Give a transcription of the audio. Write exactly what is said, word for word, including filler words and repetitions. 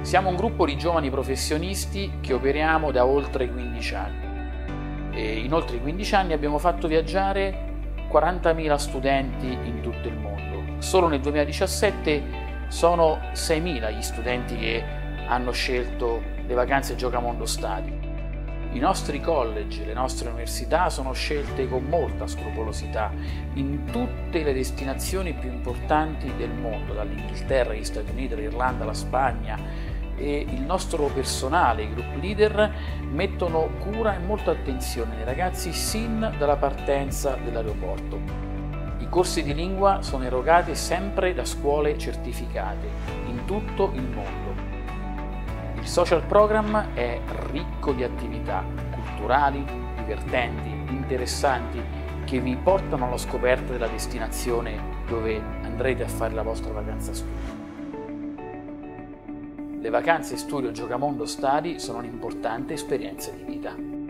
Siamo un gruppo di giovani professionisti che operiamo da oltre quindici anni e in oltre quindici anni abbiamo fatto viaggiare quarantamila studenti in tutto il mondo. Solo nel duemiladiciassette sono seimila gli studenti che hanno scelto le vacanze Giocamondo Stadi. I nostri college, le nostre università sono scelte con molta scrupolosità in tutte le destinazioni più importanti del mondo, dall'Inghilterra agli Stati Uniti, l'Irlanda, la Spagna, e il nostro personale, i group leader, mettono cura e molta attenzione ai ragazzi sin dalla partenza dell'aeroporto. I corsi di lingua sono erogati sempre da scuole certificate in tutto il mondo. Il social program è ricco di attività culturali, divertenti, interessanti, che vi portano alla scoperta della destinazione dove andrete a fare la vostra vacanza studio. Le vacanze studio Giocamondo Stadi sono un'importante esperienza di vita.